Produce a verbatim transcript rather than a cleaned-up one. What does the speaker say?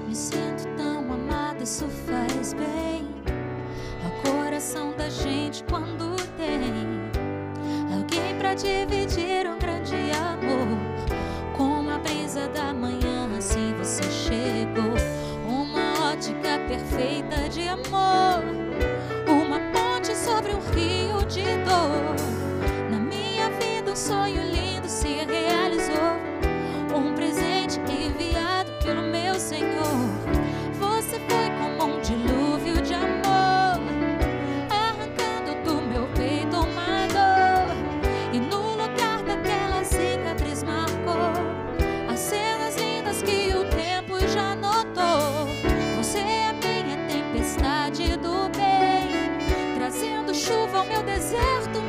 Me sinto tão amada, isso faz bem ao coração da gente quando tem alguém pra dividir um grande amor. Com a brisa da manhã, assim você chegou, uma ótica perfeita de amor, uma ponte sobre um rio de dor. Na minha vida um sonho lindo se realizou, um presente enviado pelo meu Senhor. Você foi como um dilúvio de amor, arrancando do meu peito uma dor, e no lugar daquela cicatriz marcou as cenas lindas que o tempo já notou. Você é a minha tempestade do bem, trazendo chuva ao meu deserto.